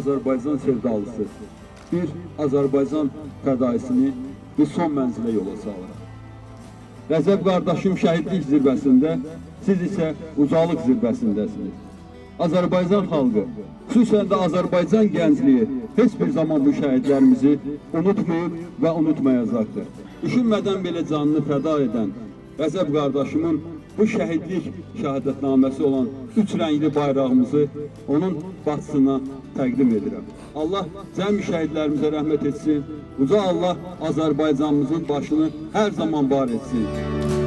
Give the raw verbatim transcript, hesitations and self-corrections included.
Azərbaycan sevdalısı, bir Azərbaycan fədaisini bir son mənzilə yola salır. Rəcəb qardaşım şəhidlik zirvəsində, siz isə ucalıq zirvəsindəsiniz. Azərbaycan xalqı, xüsusən də Azərbaycan gəncliyi heç bir zaman bu şəhidlərimizi unutmayıb və unutmayacaqdır. Düşünmədən belə canını fəda edən Rəcəb qardaşımın bu şəhidlik şəhadətnaməsi olan üç rəngli bayrağımızı onun bacısına təqdim edirəm. Allah cəmi şəhidlərimizə rəhmət etsin. Uca Allah Azərbaycanımızın başını hər zaman var etsin.